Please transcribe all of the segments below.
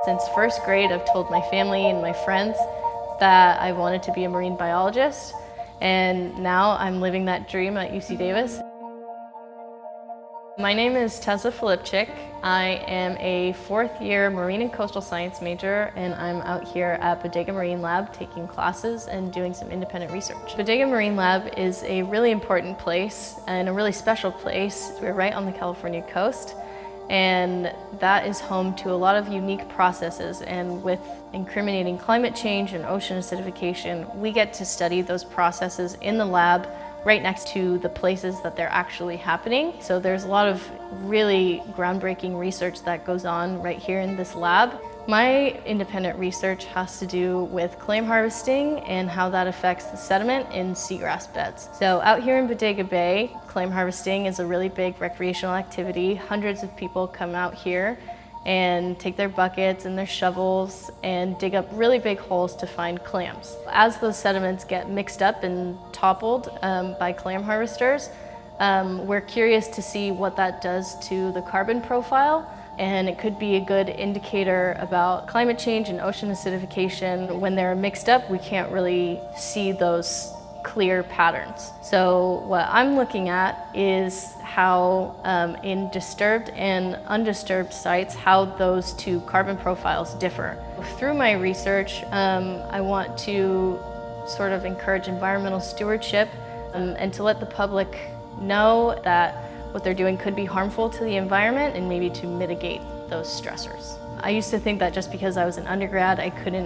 Since first grade, I've told my family and my friends that I wanted to be a marine biologist, and now I'm living that dream at UC Davis. My name is Tessa Filipczyk. I am a fourth-year marine and coastal science major, and I'm out here at Bodega Marine Lab taking classes and doing some independent research. Bodega Marine Lab is a really important place and a really special place. We're right on the California coast, and that is home to a lot of unique processes. And with incriminating climate change and ocean acidification, we get to study those processes in the lab right next to the places that they're actually happening. So there's a lot of really groundbreaking research that goes on right here in this lab. My independent research has to do with clam harvesting and how that affects the sediment in seagrass beds. So out here in Bodega Bay, clam harvesting is a really big recreational activity. Hundreds of people come out here and take their buckets and their shovels and dig up really big holes to find clams. As those sediments get mixed up and toppled by clam harvesters, we're curious to see what that does to the carbon profile, and it could be a good indicator about climate change and ocean acidification. When they're mixed up, we can't really see those clear patterns. So what I'm looking at is how in disturbed and undisturbed sites, how those two carbon profiles differ. Through my research, I want to sort of encourage environmental stewardship and to let the public know that what they're doing could be harmful to the environment and maybe to mitigate those stressors. I used to think that just because I was an undergrad, I couldn't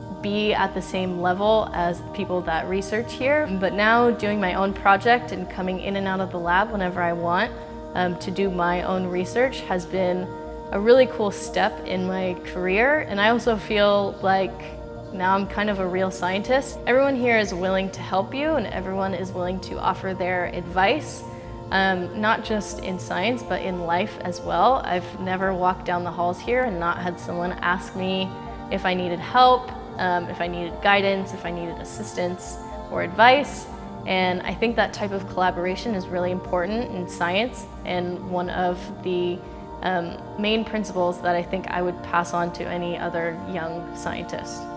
be at the same level as the people that research here. But now doing my own project and coming in and out of the lab whenever I want to do my own research has been a really cool step in my career. And I also feel like now I'm kind of a real scientist. Everyone here is willing to help you, and everyone is willing to offer their advice, not just in science, but in life as well. I've never walked down the halls here and not had someone ask me if I needed help, if I needed guidance, if I needed assistance or advice. And I think that type of collaboration is really important in science, and one of the main principles that I think I would pass on to any other young scientist.